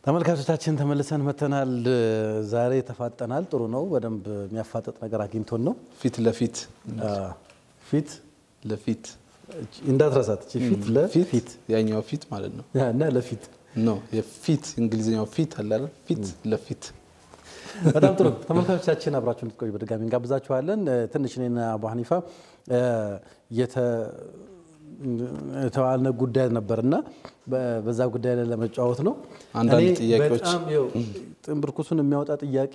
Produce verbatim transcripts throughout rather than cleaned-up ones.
ተመልካቾቻችን ተመልሰን መተናል ዛሬ ተፋጠናል ጥሩ ነው በደንብ የሚያፋጥጥ ነገር አግኝቶን ነው ፊት ለፊት ፊት ለፊት እንዳትረሳት እቺ ፊት ለፊት ያኛው ፊት ማለት ነው ያና ለፊት ነው የፊት እንግሊዘኛው ፊት አለ አይደል ፊት ለፊት በጣም ጥሩ ተመልካቾቻችን አብራችሁን ልትቆዩ በድጋሚ እንጋብዛችኋለን ትንሽ ነና አቡ ሐኒፋ የተ ተዋልነ ጉዳይ ነበርና በዛ ጉዳይ ላይ ለመጫወት ነው አንዳንድ ጥያቄዎች በጣም ይው ጥምብርኩሱን የሚያወጣ ጥያቄ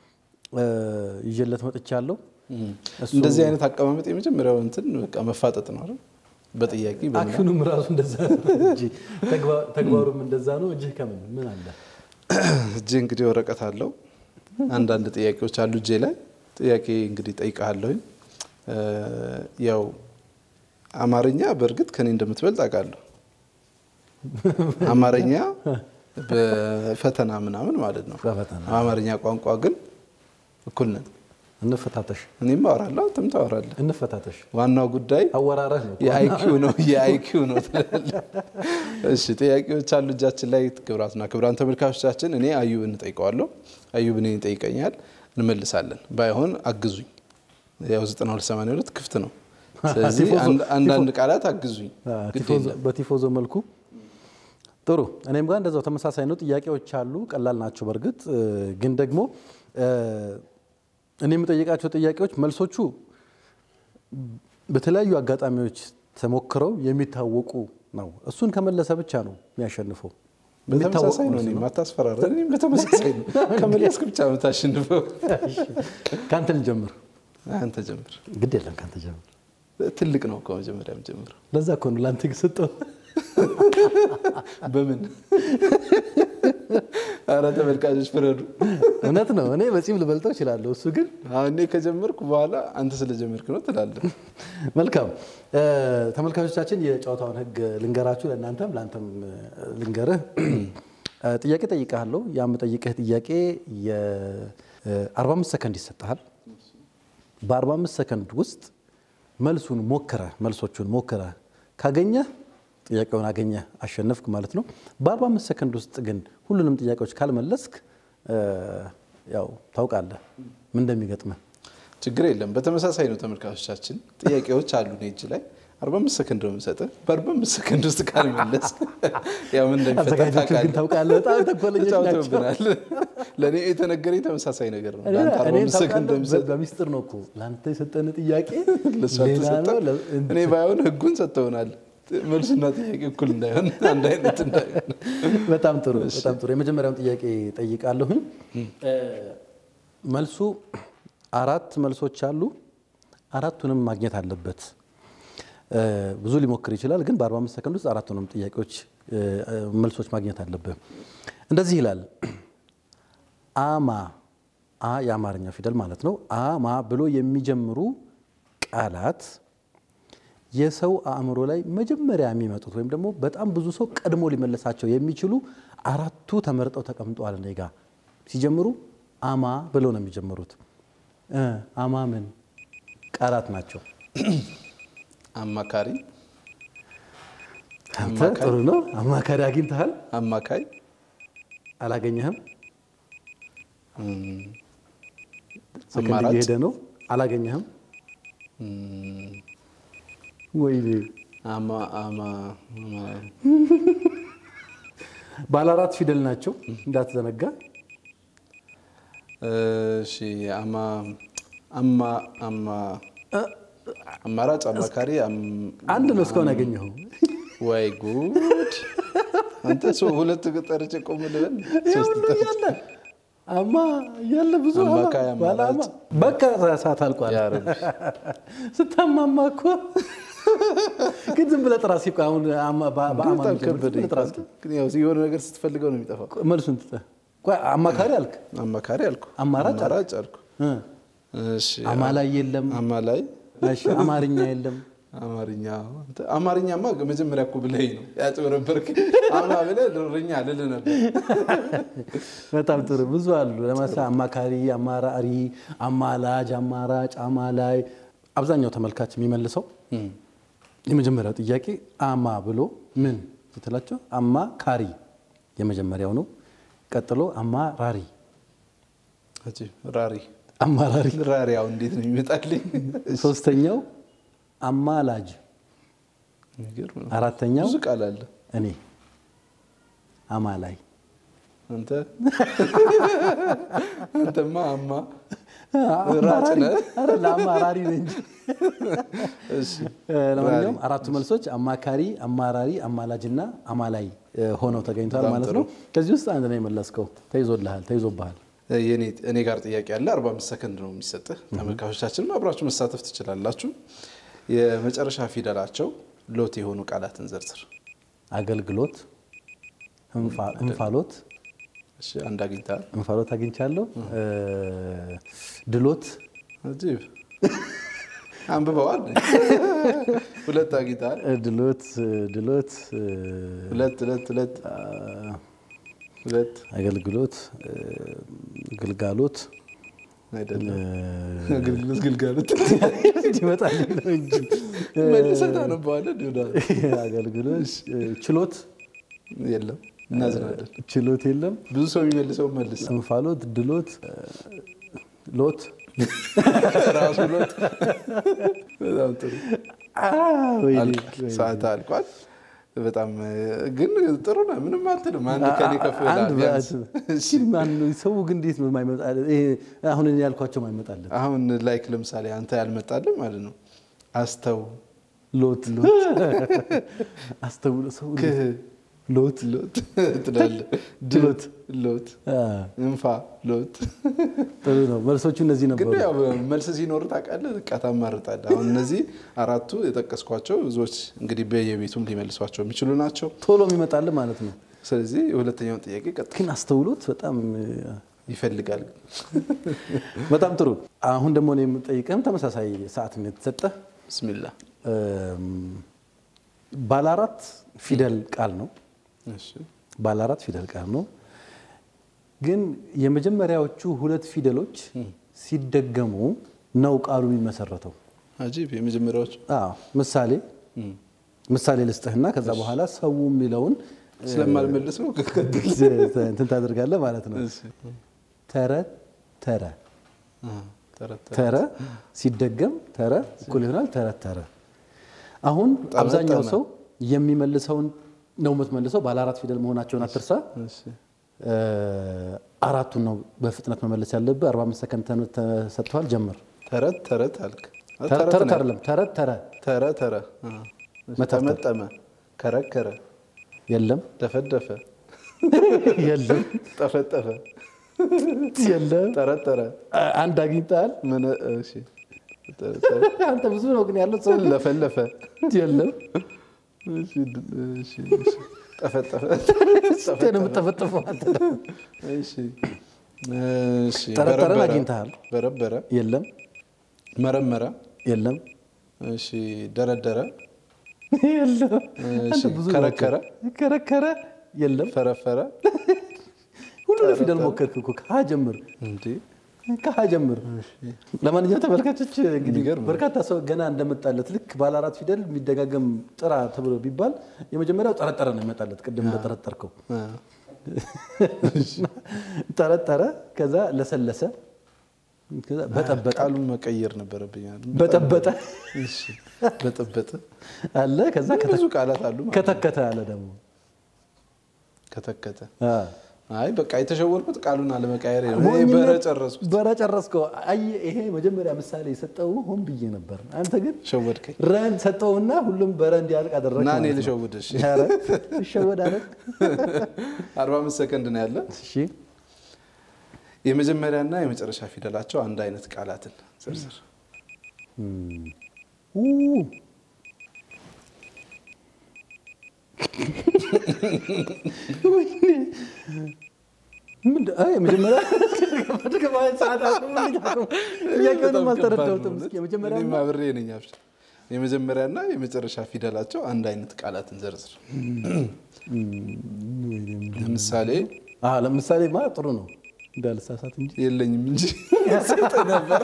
ይጀለት መጥቻለሁ እንደዚህ አይነት አቀማመጥ የመጀመሪያው እንትን በቃ መፋጠጥ ነው አይደል በጥያቄ በመላ አክሽኑም ራሱ እንደዛ እንጂ ተግባሩም እንደዛ ነው እጅ ከምን ምን አለ እጅ እንግዲህ ወረቀት አለው አንዳንድ ጥያቄዎች አሉ እጄ ላይ ጥያቄ እንግዲህ ጠይቃለሁ ያው አማርኛ በርግጥ ከኔ እንደምትበልጥ አውቃለሁ አማርኛ በፈተና ምናምን ማለት ነው አማርኛ ቋንቋ ግን እኩል ነን እንፈታተሽ እኔም አወራለሁ አንተም ታወራለህ እንፈታተሽ ዋናው ጉዳይ አወራራህ ነው የአይኪው ነው የአይኪው ነው እሺ ጥያቄዎች አሉ እጃችን ላይ ክብራትና ክብራን ተመልካቾቻችን እኔ አዩብን ጠይቀዋለሁ አዩብን ይጠይቀኛል እንመልሳለን ባይሆን አግዙኝ ያው ዘጠና ሁለት ሰማንያ ሁለት ክፍት ነው ስለዚህ አንዳንድ ቃላት አግዙኝ በቲፎዞ መልኩ ጥሩ እኔም ጋር እንደዛው ተመሳሳይ ነው ጥያቄዎች አሉ ቀላል ናቸው በርግጥ ግን ደግሞ እኔም ጠይቃቸው ጥያቄዎች መልሶቹ በተለያዩ አጋጣሚዎች ተሞክረው የሚታወቁ ነው እሱን ከመለሰ ብቻ ነው የሚያሸንፈው በተመሳሳይ ነው እኔ ማታስፈራራ እኔ በተመሳሳይ ነው ከመለስክ ብቻ ነው ታሸንፈው ካንተ እንጀምር አንተ ጀምር ግድ የለም ካንተ ጀምር ትልቅ ነው ከመጀመሪያም ጀምሮ ለዛ እኮ ነው ላንተ ግስጠው በምን አራ ተመልካቾች ፍረዱ እውነት ነው እኔ በጺም ልበልጠው ይችላል እሱ ግን አሁን እኔ ከጀመርኩ በኋላ አንተ ስለጀመርክ ነው ትላለህ መልካም ተመልካቾቻችን የጨዋታውን ህግ ልንገራችሁ ለእናንተም ላንተም ልንገርህ ጥያቄ ጠይቃለሁ ያም ጠይቀህ ጥያቄ የ45 ሰከንድ ይሰጣል በ45 ሰከንድ ውስጥ መልሱን ሞከረ መልሶቹን ሞከረ ካገኘ ጥያቄውን አገኘ አሸነፍክ ማለት ነው በ45 ሰከንድ ውስጥ ግን ሁሉንም ጥያቄዎች ካልመለስክ ያው ታውቃለህ ምን እንደሚገጥመ ችግር የለም በተመሳሳይ ነው ተመልካቾቻችን ጥያቄዎች አሉ ነጅ ላይ አርባ አምስት ሰከንድ ነው የምሰጠው በ45 ሰከንድ ውስጥ ካልመለስክ ያው ምን እንደሚፈጠር ታውቃለህ በጣም ተኮለኝ ታውቃለህ ለኔ የተነገረኝ ተመሳሳይ ነገር ነው ላንተ አርባ አምስት ሰከንድ ነው በሚስጥር ነው እኮ ላንተ የሰጠነ ጥያቄ ሌላ ነው እኔ ባይሆን ህጉን ሰጥተውናል መልስና ጥያቄ እኩል እንዳይሆን አንድ አይነት እንዳይሆን በጣም ጥሩ በጣም ጥሩ የመጀመሪያውን ጥያቄ ጠይቃለሁ መልሱ አራት መልሶች አሉ አራቱንም ማግኘት አለበት ብዙ ሊሞክር ይችላል ግን በ45 ሰከንድ ውስጥ አራቱንም ጥያቄዎች መልሶች ማግኘት አለበት እንደዚህ ይላል አማ አ የአማርኛ ፊደል ማለት ነው አማ ብሎ የሚጀምሩ ቃላት የሰው አእምሮ ላይ መጀመሪያ የሚመጡት ወይም ደግሞ በጣም ብዙ ሰው ቀድሞ ሊመለሳቸው የሚችሉ አራቱ ተመርጠው ተቀምጠዋል ነጋ ሲጀምሩ አማ ብሎ ነው የሚጀምሩት አማ ምን ቃላት ናቸው አማካሪ አንተ ጥሩ ነው አማካሪ አግኝተሃል አማካይ አላገኘህም ሰከንድ ሄደ ነው አላገኘህም ወይኔ አማ አማ ባላራት ፊደል ናቸው እንዳትዘነጋ እሺ አማ አማ አማ አማራጭ አማካሪ አንድ ነው እስካሁን ያገኘው ወይ ጉድ አንተ ሰው ሁለት ጠርጬ ቆም ልበል ሶስት ጠርጬ አማ ያለ ብዙ አማካይ በቃ ሰዓት አልቋል ያ ረብ ስታማማ እኮ ግን ዝም ብለህ ጥራስ ይቆ አሁን አማ በአማ ጥራስ ግን ያው የሆነ ነገር ስትፈልገው ነው የሚጠፋው መልሱን ቆይ አማካሪ አልክ አማካሪ አልኩ አማራጭ አማራጭ አልኩ እሺ አማላይ የለም አማላይ እሺ አማርኛ የለም አማርኛ አንተ አማርኛማ መጀመሪያ እኮ ብለኝ ነው ያጭበረበርክ አማ ብለህ ልርኛ ልል ነበር በጣም ጥሩ ብዙ አሉ ለማሳ አማካሪ አማራሪ አማላጅ አማራጭ አማላይ አብዛኛው ተመልካች የሚመልሰው የመጀመሪያው ጥያቄ አማ ብሎ ምን ትላቸው አማካሪ የመጀመሪያው ነው ቀጥሎ አማራሪ እጂ ራሪ አማራሪ ራሪ አሁን እንዴት ነው የሚመጣልኝ? ሶስተኛው አማላጅ የሚገርም ነው። አራተኛው ብዙ ቃል አለ። እኔ አማላይ አንተ አንተማ አማ ራጭነ አረ ለአማራሪ ነኝ። እሺ ለማንኛውም አራቱ መልሶች አማካሪ፣ አማራሪ፣ አማላጅና አማላይ ሆነው ተገኝቷል ማለት ነው። ከዚህ ውስጥ አንድ ነው የመለስከው። ተይዞልሃል ተይዞብሃል። የኔ እኔ ጋር ጥያቄ አለ። አርባ አምስት ሰከንድ ነው የሚሰጥህ። ተመልካቾቻችንም አብራችሁ መሳተፍ ትችላላችሁ። የመጨረሻ ፊደላቸው ሎት የሆኑ ቃላትን ዘርዝር። አገልግሎት፣ እንፋሎት። እሺ አንድ አግኝተሃል። እንፋሎት አግኝቻለሁ። ድሎት አጂብ አንብበዋል። ሁለት አግኝተሃል። ድሎት ድሎት ሁለት ሁለት ሁለት ሁለት አገልግሎት ግልጋሎት አይደለም። አገልግሎት ግልጋሎት ይመጣል ነው እንጂ መልሰታ ነው ባለ ዲዮዳ አገልግሎት ችሎት የለም። እናዝናለን። ችሎት የለም። ብዙ ሰው የሚመልሰው መልስ እንፋሎት ድሎት ሎት ራሱ ሎት በጣም ጥሩ ሰዓት አልቋል። በጣም ግን ጥሩ ነው። ምንም አትልም። አንድ ከኔ ከፍ ይላል። እሺ ማን ነው ሰው ግን እንዴት ነው የማይመጣል? ይሄ አሁን እኔ ያልኳቸው የማይመጣል። አሁን ላይክ ለምሳሌ አንተ ያልመጣልህ ማለት ነው። አስተው ሎት ሎት አስተው ሰው ሎት ሎት ትዳለ ድሎት ሎት እንፋ ሎት ጥሩ ነው። መልሶቹ እነዚህ ነበሩ። ግን ያው መልስ ሲኖር ታውቃለህ ቃታ ማርጣለ። አሁን እነዚህ አራቱ የጠቀስኳቸው ብዙዎች እንግዲህ በየቤቱም ሊመልሷቸው የሚችሉ ናቸው። ቶሎ የሚመጣል ማለት ነው። ስለዚህ የሁለተኛው ጥያቄ ቀጥ ግን አስተውሎት በጣም ይፈልጋል። በጣም ጥሩ። አሁን ደግሞ እኔ የምጠይቀም ተመሳሳይ ሰዓት ነው የተሰጠህ። ቢስሚላህ ባለ አራት ፊደል ቃል ነው። እሺ ባለ አራት ፊደል ቃል ነው። ግን የመጀመሪያዎቹ ሁለት ፊደሎች ሲደገሙ ነው ቃሉ የሚመሰረተው። አጂብ የመጀመሪያዎቹ አዎ ምሳሌ ምሳሌ ልስጥህና ከዛ በኋላ ሰው የሚለውን ስለማልመልስ ነው እንትን ታደርጋለህ ማለት ነው። ተረ ተረ ተረ ሲደገም ተረ እኩል ይሆናል ተረ ተረ። አሁን አብዛኛው ሰው የሚመልሰውን ነው የምትመልሰው። ባለ አራት ፊደል መሆናቸውን አትርሳ። እሺ አራቱን ነው በፍጥነት መመለስ ያለብህ። አርባ አምስት ሰከንድ ተሰጥቷል። ጀምር። ተረት ተረት አልክ። ተረት አይደለም ተረት ተረ ተረ ተረ መጠመጠመ ከረከረ የለም። ደፈደፈ የለም። ጠፈጠፈ የለም። ጠረጠረ አንድ አግኝተሃል። ምን? እሺ አንተ ብዙ ነው ግን ያለው ሰው ለፈለፈ የለም። እሺ እሺ ጠፈጠፈ ስተነም ተፈጠፈው አንተ። እሺ እሺ ጠረጠረን አግኝተሃል። በረበረ የለም። መረመረ የለም። እሺ ደረደረ የለም። እሺ ከረከረ ከረከረ የለም። ፈረፈረ ሁሉ ፊደል ሞከርክ እኮ ከሀ ጀምር እንዴ ከሀ ጀምር። ለማንኛውም ተመልካቾች እንግዲህ በርካታ ሰው ገና እንደመጣለት ልክ ባለ አራት ፊደል የሚደጋገም ጥራ ተብሎ ቢባል የመጀመሪያው ጠረጠረ ነው የሚመጣለት። ቅድም እንደጠረጠርከው ጠረጠረ፣ ከዛ ለሰለሰ፣ ከዛ በጠበጠ። ቃሉን መቀየር ነበረብኝ። በጠበጠ እሺ በጠበጠ አለ። ከዛ ብዙ ቃላት አሉ። ከተከተ አለ ደግሞ ከተከተ። አ አይ በቃ የተሸወርኩት ቃሉን አለመቀየር ነው። እኔ በረ ጨረስኩት። በረ ጨረስከው። አይ ይሄ መጀመሪያ ምሳሌ የሰጠው ሆን ብዬ ነበር። አንተ ግን ሸወድከኝ። ረን ሰጠውና ሁሉም በረ እንዲያልቅ አደረግከው። እና እኔ ልሸውድሽ። ኧረ ይሸወዳል። አርባ አምስት ሰከንድ ነው ያለ። እሺ የመጀመሪያና የመጨረሻ ፊደላቸው አንድ አይነት ቃላትን ዘርዝር። ኡ ምን አይ መጀመሪያ ከማን ሰዓት አቁም ያቀኑ ማስተረዳውም የመጀመሪያ ማብሬ ነኝ። አብሽ የመጀመሪያና የመጨረሻ ፊደላቸው አንድ አይነት ቃላትን ዘርዝር። ለምሳሌ አዎ ለምሳሌ ማለት ጥሩ ነው እንዳልሳሳት እንጂ የለኝም እንጂ ያሰጠ ነበር።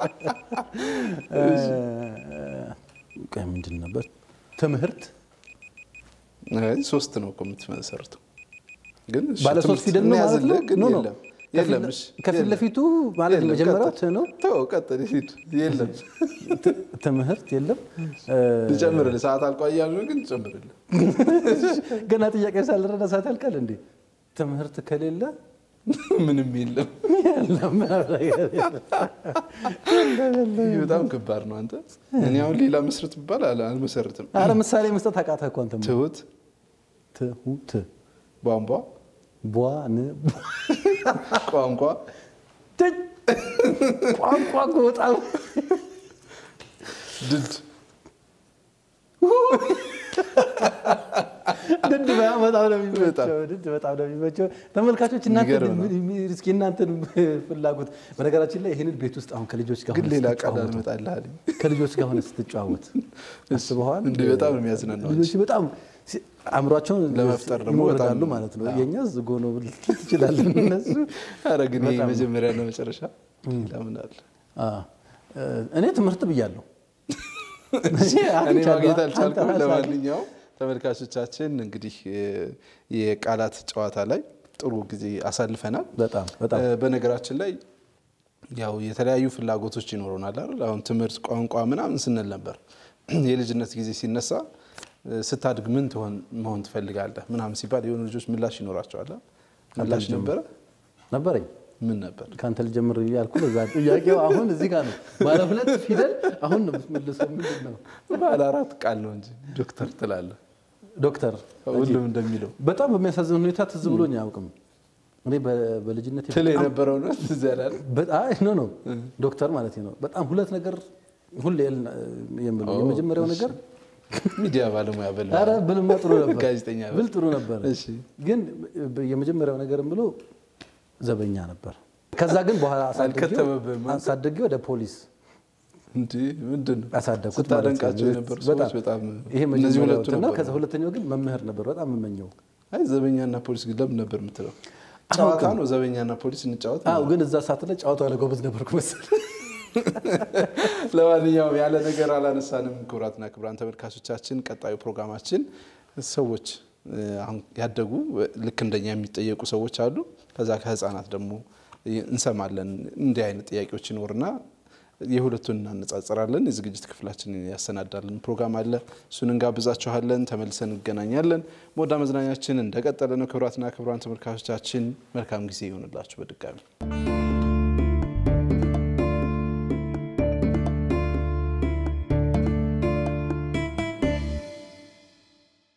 ቀይ ምንድን ነበር? ትምህርት አይ ሶስት ነው እኮ የምትመሰርተው። ግን ባለ ሶስት ፊደል ነው ማለት ነው ግን ኖ ኖ የለም የለም እሺ ከፊት ለፊቱ ማለት መጀመሪያው ተ ነው ተው ቀጥል ሂድ የለም ትምህርት የለም ልጨምርልህ ሰዓት አልቋያለሁ ግን ልጨምርልህ ገና ጥያቄ ሳልረዳ ሰዓት አልቀል እንዴ ትምህርት ከሌለ ምንም የለም የለም በጣም ከባድ ነው አንተ እኔ አሁን ሌላ መስረት ብባል አልመሰርትም አረ ምሳሌ መስጠት አቃተህ እኮ አንተ ትሁት ትሁት ቧንቧ ቧን ቋንቋ ቋንቋ ቆጣው ድድ ድድ በጣም ነው የሚመቸው ድድ በጣም ነው የሚመቸው ተመልካቾች እናንተ እስኪ እናንተን ፍላጎት በነገራችን ላይ ይሄንን ቤት ውስጥ አሁን ከልጆች ጋር ግን ሌላ ቃል አልመጣልህ ከልጆች ጋር ሆነ ስትጫወት አስበዋል እንዴ በጣም ነው የሚያዝናናው ልጆች በጣም አምሯቸውን ለመፍጠር ደግሞ በጣም ነው ማለት ነው የኛ ዝጎ ነው ይችላል እነሱ አረ ግን ይሄ መጀመሪያ ነው መጨረሻ ለምን አለ አ እኔ ትምህርት ብያለሁ እኔ ማግኘት አልቻልኩም ለማንኛውም ተመልካቾቻችን እንግዲህ የቃላት ጨዋታ ላይ ጥሩ ጊዜ አሳልፈናል በጣም በጣም በነገራችን ላይ ያው የተለያዩ ፍላጎቶች ይኖሩናል አይደል አሁን ትምህርት ቋንቋ ምናምን ስንል ነበር የልጅነት ጊዜ ሲነሳ ስታድግ ምን ትሆን መሆን ትፈልጋለህ ምናምን ሲባል የሆኑ ልጆች ምላሽ ይኖራቸዋል ምላሽ ነበር ነበርኝ ምን ነበር ካንተ ልጀምር ይያልኩ ለዛ ጥያቄው አሁን እዚህ ጋር ነው ባለ ሁለት ፊደል አሁን ነው የምትመልሰው ምንድነው ባለ አራት ቃል ነው እንጂ ዶክተር ትላለህ ዶክተር ሁሉም እንደሚለው በጣም በሚያሳዝን ሁኔታ ትዝ ብሎኝ አያውቅም እኔ በልጅነት ትል የነበረው ነው ትዝ ያላል በጣም ኖ ኖ ዶክተር ማለት ነው በጣም ሁለት ነገር ሁሌ የምለው የመጀመሪያው ነገር ሚዲያ ባለሙያ በል አረ ብልማ ጥሩ ነበር ጋዜጠኛ ብል ጥሩ ነበር እሺ ግን የመጀመሪያው ነገር ብሎ ዘበኛ ነበር ከዛ ግን በኋላ አሳደገው ወደ ፖሊስ እንዴ ምንድነው አሳደኩት ማለት ታደንቃቸው የነበሩ ሰዎች በጣም ይሄ እነዚህ ሁለቱ ነው ከዛ ሁለተኛው ግን መምህር ነበር በጣም መመኘው አይ ዘበኛና ፖሊስ ግን ለምን ነበር የምትለው ጨዋታ ነው ዘበኛና ፖሊስ እንጫወት አው ግን እዛ ሰዓት ላይ ጨዋታው ላይ ጎበዝ ነበርኩ መሰለኝ ለማንኛውም ያለ ነገር አላነሳንም ክቡራትና ክቡራን ተመልካቾቻችን ቀጣዩ ፕሮግራማችን ሰዎች አሁን ያደጉ ልክ እንደኛ የሚጠየቁ ሰዎች አሉ ከዛ ከህፃናት ደግሞ እንሰማለን እንዲህ አይነት ጥያቄዎች ይኖርና የሁለቱን እናነጻጽራለን የዝግጅት ክፍላችንን ያሰናዳልን ፕሮግራም አለ እሱን እንጋብዛችኋለን ተመልሰን እንገናኛለን ሞዳ መዝናኛችን እንደቀጠለ ነው ክቡራትና ክቡራን ተመልካቾቻችን መልካም ጊዜ ይሁንላችሁ በድጋሚ